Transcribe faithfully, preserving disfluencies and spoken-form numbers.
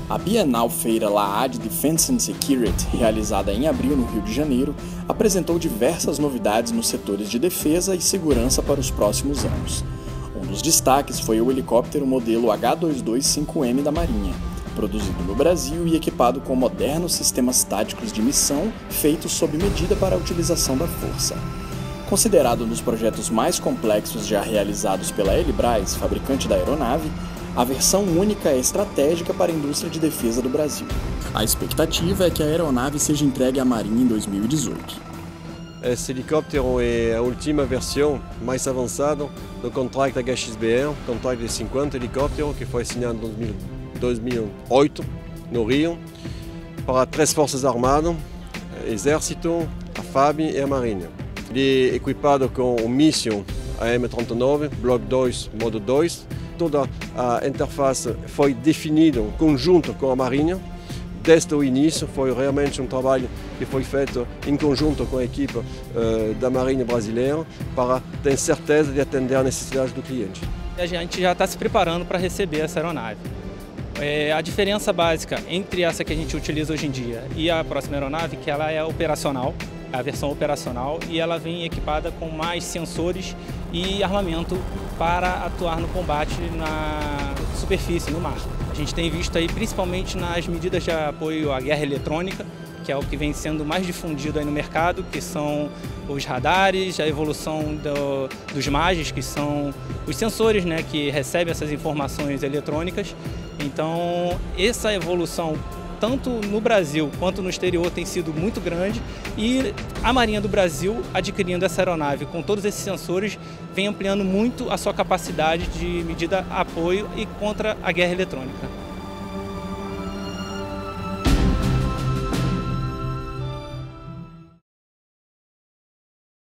A Bienal Feira Laad Defense and Security, realizada em abril no Rio de Janeiro, apresentou diversas novidades nos setores de defesa e segurança para os próximos anos. Um dos destaques foi o helicóptero modelo H dois dois cinco M da Marinha, produzido no Brasil e equipado com modernos sistemas táticos de missão feitos sob medida para a utilização da força. Considerado um dos projetos mais complexos já realizados pela Elibraz, fabricante da aeronave, a versão única é estratégica para a indústria de defesa do Brasil. A expectativa é que a aeronave seja entregue à Marinha em dois mil e dezoito. Esse helicóptero é a última versão mais avançada do contrato H X B R, contrato de cinquenta helicópteros que foi assinado em dois mil e oito no Rio, para três forças armadas, Exército, a F A B e a Marinha. Ele é equipado com um míssil A M trinta e nove, Block dois, modo dois. Toda a interface foi definida em conjunto com a Marinha. Desde o início foi realmente um trabalho que foi feito em conjunto com a equipe uh, da Marinha brasileira para ter certeza de atender às necessidades do cliente. A gente já está se preparando para receber essa aeronave. É, a diferença básica entre essa que a gente utiliza hoje em dia e a próxima aeronave é que ela é operacional, a versão operacional, e ela vem equipada com mais sensores e armamento para atuar no combate na superfície, no mar. A gente tem visto aí principalmente nas medidas de apoio à guerra eletrônica, que é o que vem sendo mais difundido aí no mercado, que são os radares, a evolução do, dos MAGES, que são os sensores, né, que recebem essas informações eletrônicas. Então, essa evolução, tanto no Brasil quanto no exterior, tem sido muito grande, e a Marinha do Brasil, adquirindo essa aeronave com todos esses sensores, vem ampliando muito a sua capacidade de medida apoio e contra a guerra eletrônica.